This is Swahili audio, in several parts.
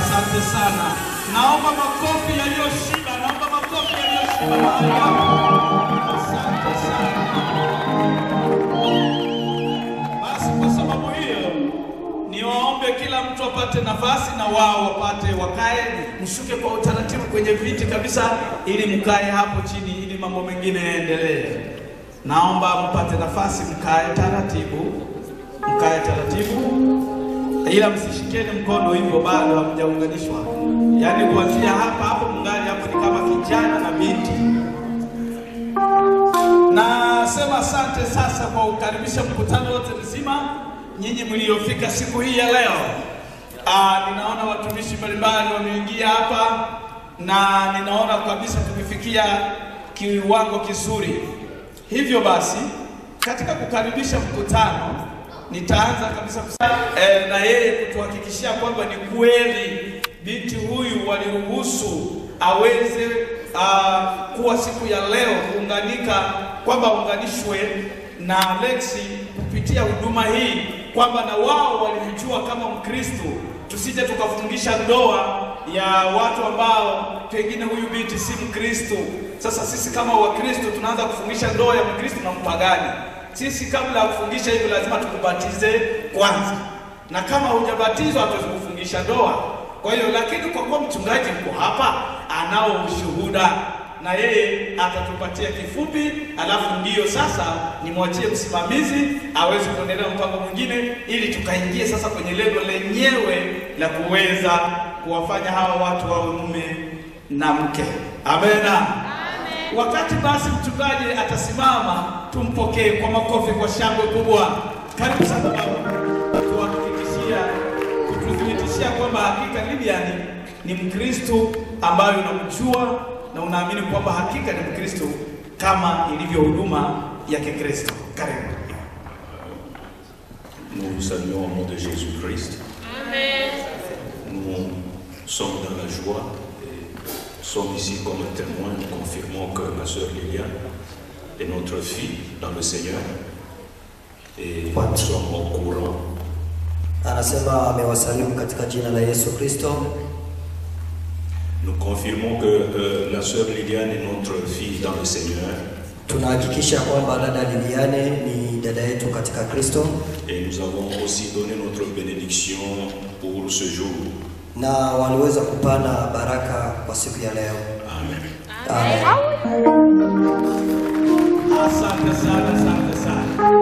Asante sana. Naomba makofi yaliyoshiba, naomba makofi yaliyoshiba. Asante sana. Basi kwa sababu hiyo niwaombe kila mtu apate nafasi na wao wapate wakae, mshuke kwa utaratibu kwenye viti kabisa ili mkae hapo chini ili mambo mengine yaendelee. Naomba mpate nafasi mkae taratibu. Mkae taratibu. Ila msishikeni mkono hivyo bado hamjaunganishwa. Yaani kuanzia hapo mngali hapo ni kama kijana na binti. Nasema asante sasa kwa kukaribisha mkutano wote mzima nyinyi mliofika siku hii ya leo. Ninaona watumishi mbalimbali wameingia hapa na ninaona kabisa tumefikia kiwango kizuri. Hivyo basi katika kukaribisha mkutano nitaanza kabisa na yeye kutuhakikishia kwamba ni kweli binti huyu waliruhusu aweze kuwa siku ya leo kuunganika, kwamba unganishwe na Lexi kupitia huduma hii, kwamba na wao walimjua kama Mkristo. Tusije tukafungisha ndoa ya watu ambao pengine huyu binti si Mkristo. Sasa sisi kama Wakristo tunaanza kufungisha ndoa ya Mkristo na mpagani. Sisi kabla ya kufungisha hivyo lazima tukubatize kwanza. Na kama hujabatizwa hatuwezi kufungisha ndoa. Kwa hiyo lakini kwa kuwa mchungaji mko hapa anao ushuhuda na yeye atatupatia kifupi, alafu ndio sasa nimwachie msimamizi aweze kuendelea mpango mwingine ili tukaingie sasa kwenye lengo lenyewe la kuweza kuwafanya hawa watu wawe mume na mke. Amena. Wakati basi mchungaji atasimama, tumpokee kwa makofi, kwa shangwe kubwa. Karibu sana baba. Kututhibitishia kwamba hakika Lilian ni Mkristo ambaye unamjua na unaamini kwamba hakika ni Mkristo kama ilivyo huduma ya Kikristo. Karibu. Nous vous saluons au nom de Jésus-Christ. Amen. Nous sommes dans la joie et sommes ici comme témoins. Nous confirmons que ma sœur Lilian est notre fille dans le Seigneur et nous sommes au courant. Anasema amewasalimu katika jina la Yesu Kristo. Nous confirmons que la sœur Liliane est notre fille dans le Seigneur. Tunahakikisha kwamba dada Liliane ni dada yetu katika Kristo. Et nous avons aussi donné notre bénédiction pour ce jour. Na waliweza kupana baraka kwa siku ya leo. Amen. Amen. Asante sana, asante sana.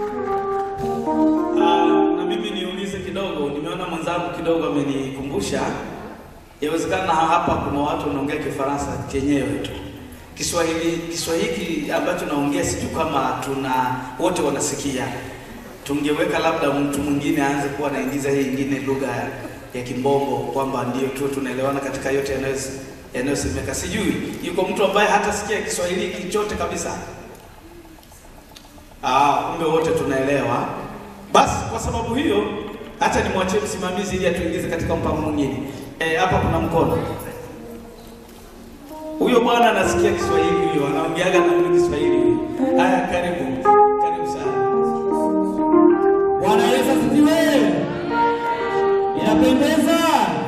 Na mimi niulize kidogo, nimeona mwenzangu kidogo amenikumbusha. Yawezekana hapa kuna watu wanaongea Kifaransa chenyewe tu. Kiswahili ambacho naongea sijui kama tuna wote wanasikia. Tungeweka labda mtu mwingine aanze kuwa anaingiza hii nyingine lugha ya Kimbongo kwamba ndio tu tunaelewana katika yote yanayosemeka. Sijui yuko mtu ambaye hata sikia Kiswahili chote kabisa. Kumbe wote tunaelewa. Basi kwa sababu hiyo acha nimwachie msimamizi ili atuingize katika mpango mwingine. Hapa kuna mkono. Huyo bwana anasikia Kiswahili, huyo anaongeaga na mimi Kiswahili. Haya, karibu. Karibu sana. Bwana Yesu asifiwe. Inapendeza.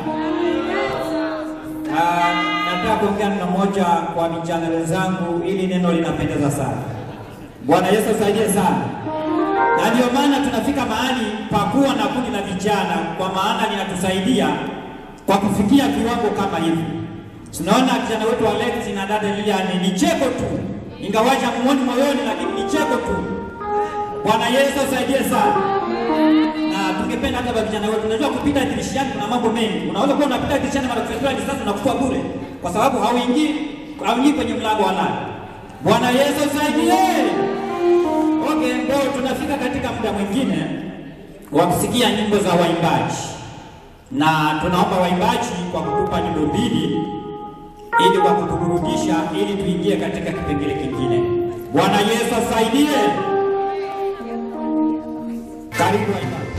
Nataka kuongea neno moja kwa vijana wenzangu ili neno linapendeza sana. Bwana Yesu asaidie sana. Na ndio maana tunafika mahali pa kuwa na kundi la vijana, kwa maana linatusaidia kwa kufikia kiwango kama hivi. Tunaona kijana wetu Alex na dada Lilian ni cheko tu. Ingawaja muone moyoni lakini ni cheko tu. Bwana Yesu asaidie sana. Na tungependa hata vijana wetu, unajua kupita dirishani kuna mambo mengi. Unaweza kuwa unapita dirishani mara kwa sasa na kufa bure kwa sababu hauingii kwenye mlango wa ndani. Bwana Yesu asaidie. Okay, ndio tunafika katika muda mwingine wa kusikia nyimbo za waimbaji. Na tunaomba waimbaji kwa kutupa nyimbo mbili ili kwa kutuburudisha ili tuingie katika kipengele kingine. Bwana Yesu asaidie. Karibu waimbaji.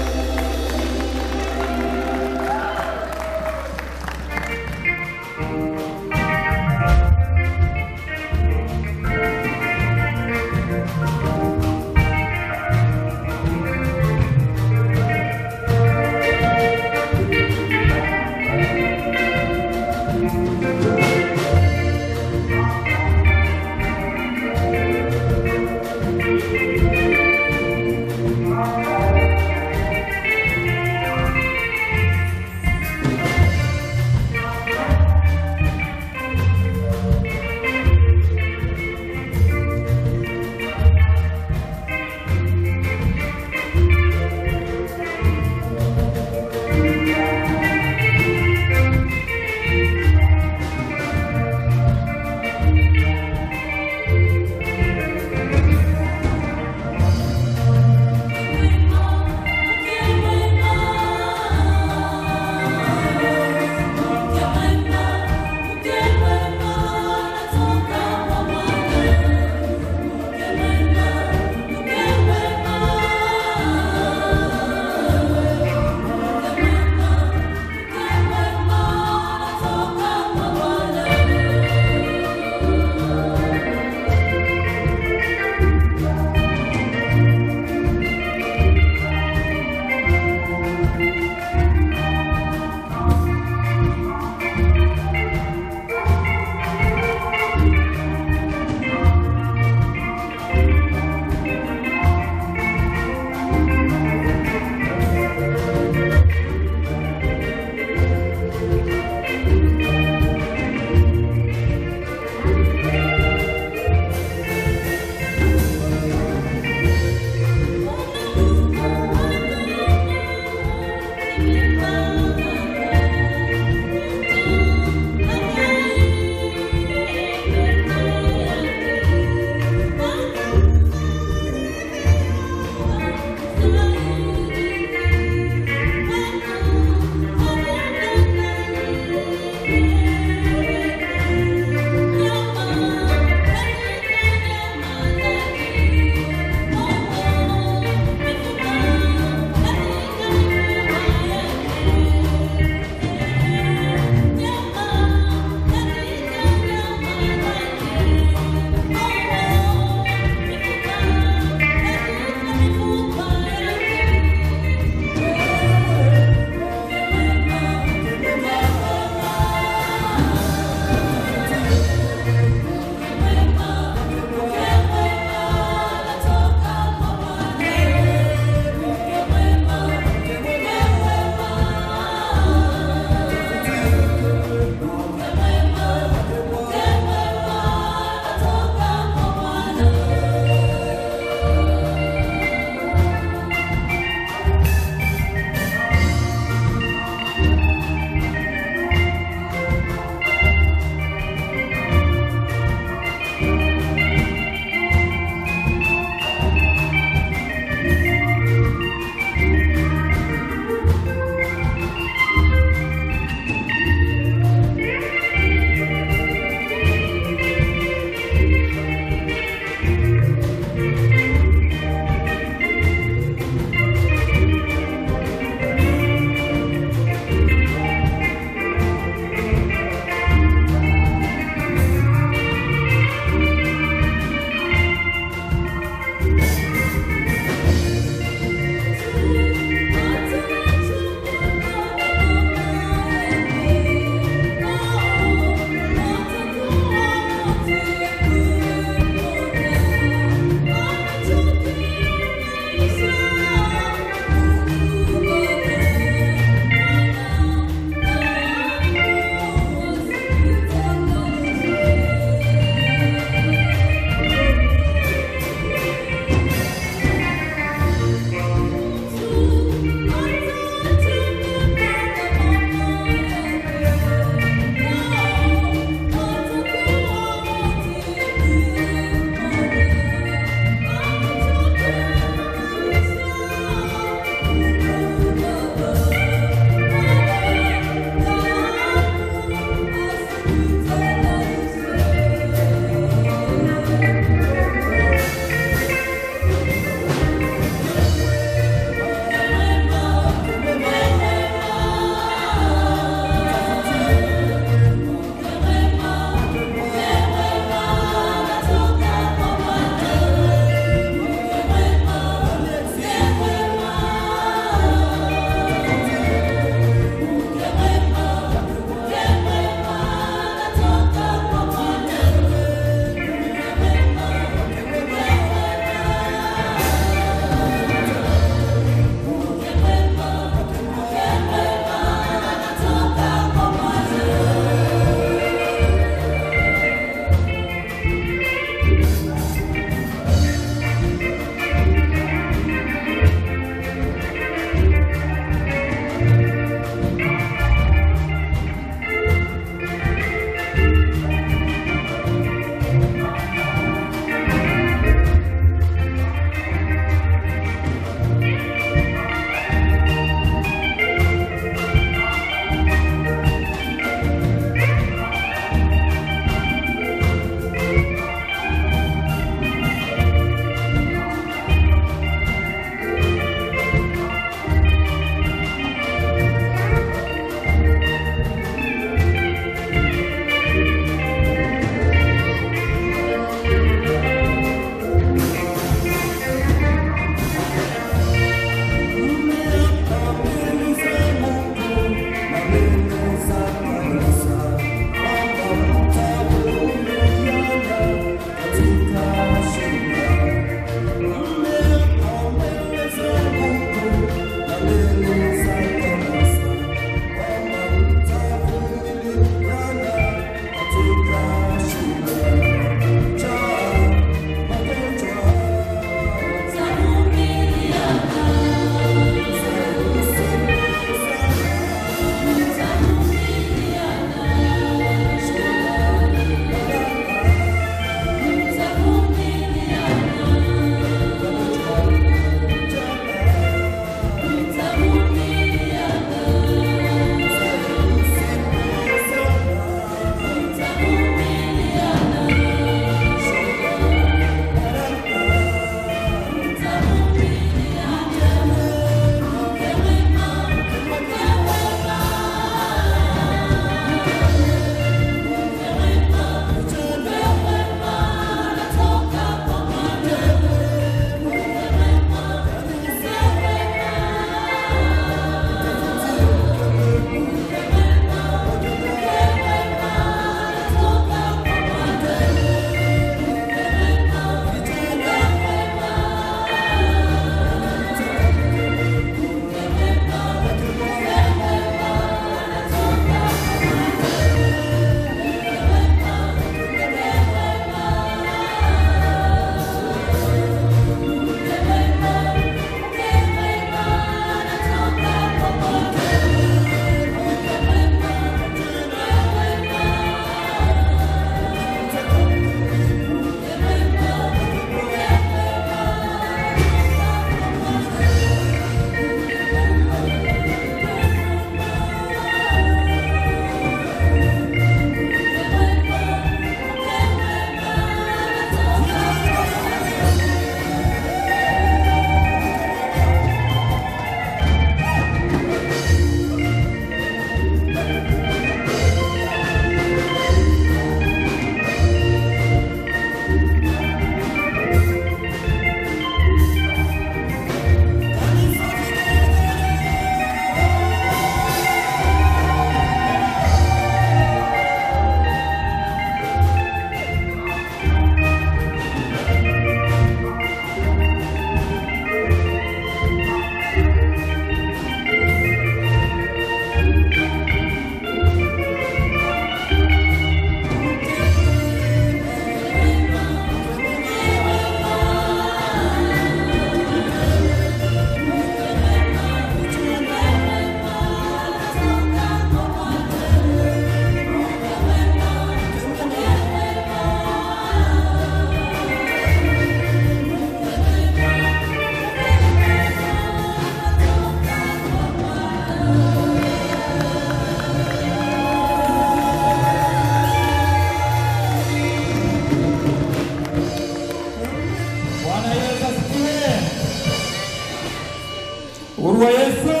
Urua Yesu.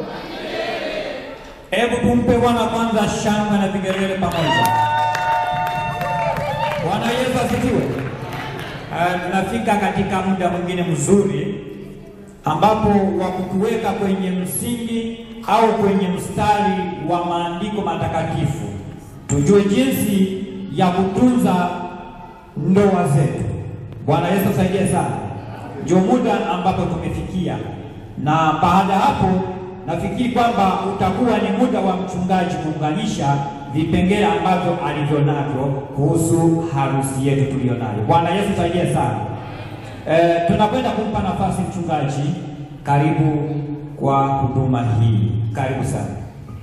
Hebu tumpe Bwana kwanza shangwe na vigelegele pamoja. Bwana Yesu asifiwe. Tunafika katika muda mwingine mzuri ambapo wa kutuweka kwenye msingi au kwenye mstari wa maandiko matakatifu, tujue jinsi ya kutunza ndoa zetu. Bwana Yesu asaidie sana. Ndio muda ambapo tumefikia, na baada hapo nafikiri kwamba utakuwa ni muda wa mchungaji kuunganisha vipengele ambavyo alivyonavyo kuhusu harusi yetu tulionayo. Bwana Yesu asaidie sana. Tunakwenda kumpa nafasi mchungaji. Karibu kwa huduma hii. Karibu sana.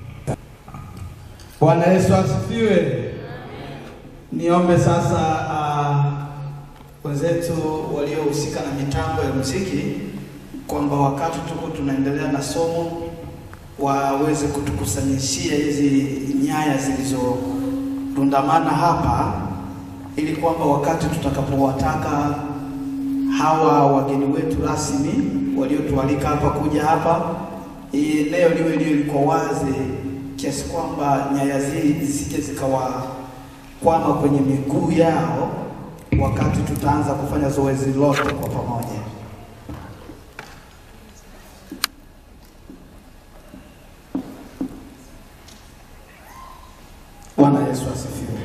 Bwana Yesu asifiwe. Niombe sasa wenzetu waliohusika na mitambo ya muziki kwamba wakati tuko tunaendelea na somo waweze kutukusanyishia hizi nyaya zilizorundamana hapa, ili kwamba wakati tutakapowataka hawa wageni wetu rasmi waliotualika hapa kuja hapa, eneo liwe liko wazi kiasi kwamba nyaya zisije zikawakwama kwenye miguu yao wakati tutaanza kufanya zoezi lote kwa pamoja. Bwana Yesu asifiwe.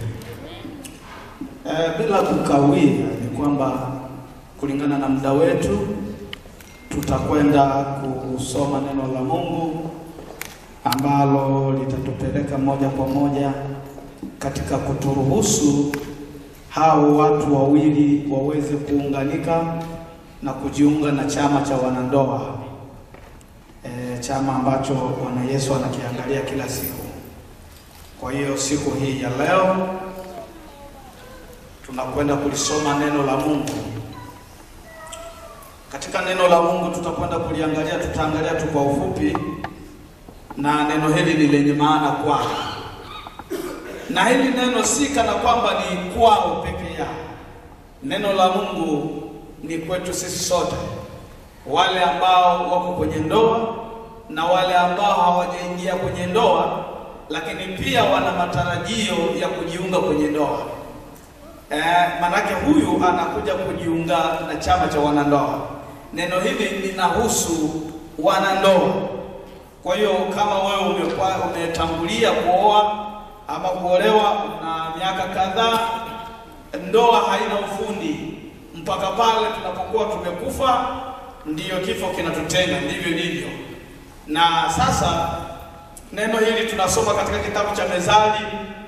Bila kukawia ni kwamba kulingana na muda wetu tutakwenda kusoma neno la Mungu ambalo litatupeleka moja kwa moja katika kuturuhusu hao watu wawili waweze kuunganika na kujiunga na chama cha wanandoa, chama ambacho Bwana Yesu anakiangalia kila siku. Kwa hiyo siku hii ya leo tunakwenda kulisoma neno la Mungu. Katika neno la Mungu tutakwenda kuliangalia, tutaangalia tu kwa ufupi, na neno hili ni lenye maana kwao. Na hili neno si kana kwamba ni kwao peke yao. Neno la Mungu ni kwetu sisi sote, wale ambao wako kwenye ndoa na wale ambao hawajaingia kwenye ndoa, lakini pia wana matarajio ya kujiunga kwenye ndoa. Manake huyu anakuja kujiunga na chama cha wanandoa. Neno hili linahusu wanandoa. Kwa hiyo kama wewe umetangulia kuoa ama kuolewa na miaka kadhaa, ndoa haina ufundi mpaka pale tunapokuwa tumekufa, ndiyo kifo kinatutenga, ndivyo ndivyo. Na sasa neno hili tunasoma katika kitabu cha Mezali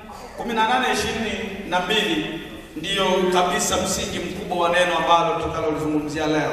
18:22, ndiyo kabisa msingi mkubwa wa neno ambalo tutakalozungumzia leo.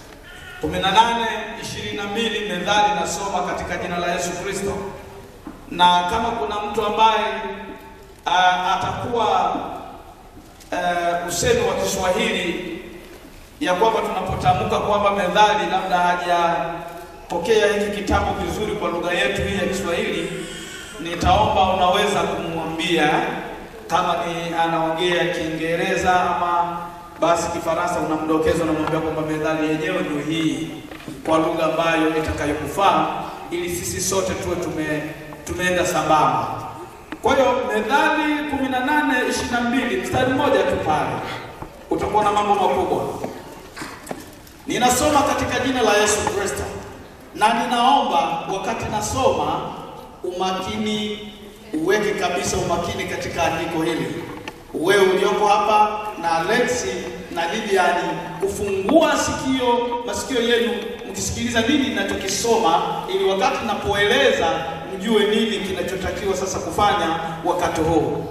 18:22 Mezali nasoma katika jina la Yesu Kristo. Na kama kuna mtu ambaye atakuwa usemi wa Kiswahili ya kwamba tunapotamka kwamba Mezali labda hajapokea hiki kitabu vizuri kwa lugha yetu hii ya Kiswahili, nitaomba unaweza kumwambia kama ni anaongea Kiingereza ama basi Kifaransa, unamdokeza unamwambia kwamba Mezali yenyewe ndio hii kwa lugha ambayo itakayokufaa, ili sisi sote tuwe tumeenda sambamba. Kwa hiyo Mezali 18:22 mstari mmoja tu pale utakuwa na mambo makubwa. Ninasoma katika jina la Yesu Kristo, na ninaomba wakati nasoma umakini, uweke kabisa umakini katika andiko hili. Wewe ulioko hapa na Alexi na Lidiani, kufungua masikio yenu mkisikiliza nini ninachokisoma, ili wakati napoeleza mjue nini kinachotakiwa sasa kufanya wakati huu.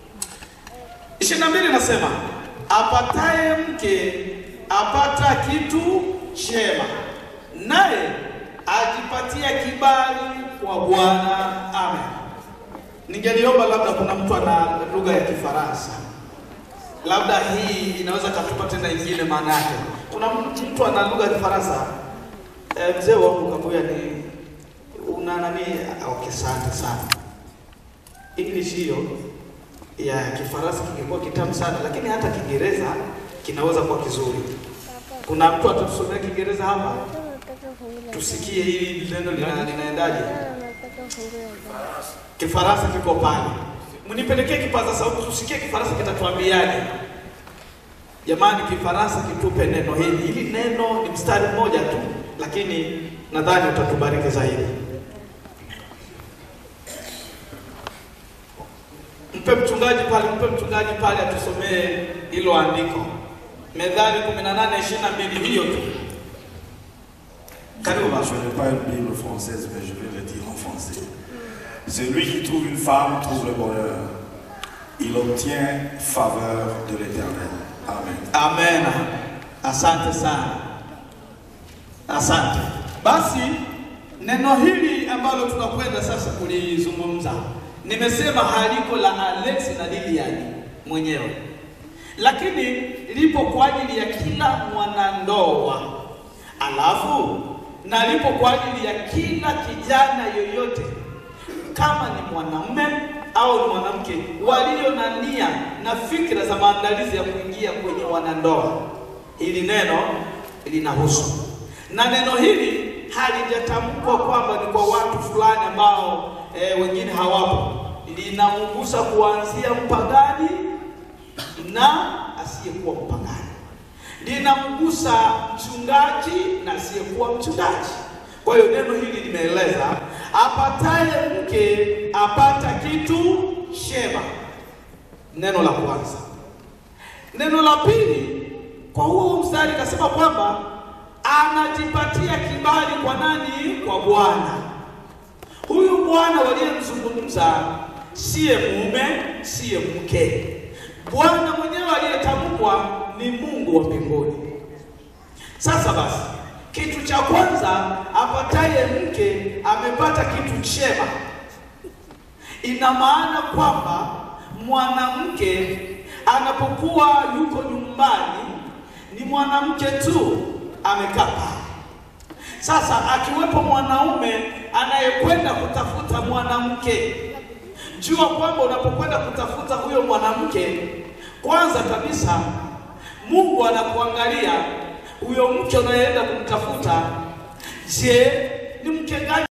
22 nasema, apataye mke apata kitu chema, naye ajipatia kibali kwa Bwana. Amen. Ningeliomba labda kuna mtu ana lugha ya Kifaransa, labda hii inaweza katupa tena ingine maana yake. Kuna mtu ana lugha ya Kifaransa? Mzee wangu kabuya ni una nani? Okay, sana. English hiyo ya Kifaransa kingekuwa kitamu sana, lakini hata Kiingereza kinaweza kuwa kizuri. Kuna mtu atatusomea Kiingereza hapa? Tusikie hili neno linaendaje. Kifaransa kiko pale. Mnipelekee kipaza sauti tusikie kifaransa kitatuambiaje. Jamani, kifaransa kitupe neno hili. Hili neno ni mstari mmoja tu, lakini nadhani utatubariki zaidi. Mpe mchungaji pale atusomee hilo andiko. Methali 18:22 hiyo tu. Je n'ai pas une Bible française, mais je vais le dire en français. Celui qui trouve une femme trouve le bonheur. Il obtient faveur de l'Éternel. Amen. Amen. Asante sana. Asante. Basi neno hili ambalo tunakwenda sasa kulizungumza, nimesema haliko la Alex na Lilian mwenyewe, lakini lipo kwa ajili ya kila mwanandoa, alafu na lipo kwa ajili ya kila kijana yoyote, kama ni mwanamume au ni mwanamke, walio na nia na fikra za maandalizi ya kuingia kwenye wanandoa. Hili neno linahusu, na neno hili halijatamkwa kwamba ni kwa watu fulani ambao wengine hawapo. Linamgusa kuanzia mpagani na asiyekuwa mpagani. Linamgusa mchungaji na asiyekuwa mchungaji. Kwa hiyo neno hili limeeleza apataye mke apata kitu chema. Neno la kwanza. Neno la pili, kwa huo mstari kasema kwamba anajipatia kibali kwa nani? Kwa Bwana. Huyu Bwana waliyemzungumza siye mume, siye mke. Bwana mwenyewe aliyetamkwa ni Mungu wa mbinguni. Sasa basi, kitu cha kwanza, apataye mke amepata kitu chema. Ina maana kwamba mwanamke anapokuwa yuko nyumbani ni mwanamke tu amekaa pale. Sasa akiwepo mwanaume anayekwenda kutafuta mwanamke, jua kwamba unapokwenda kutafuta huyo mwanamke, kwanza kabisa Mungu anakuangalia huyo mke unayeenda kumtafuta. Je, ni mke gani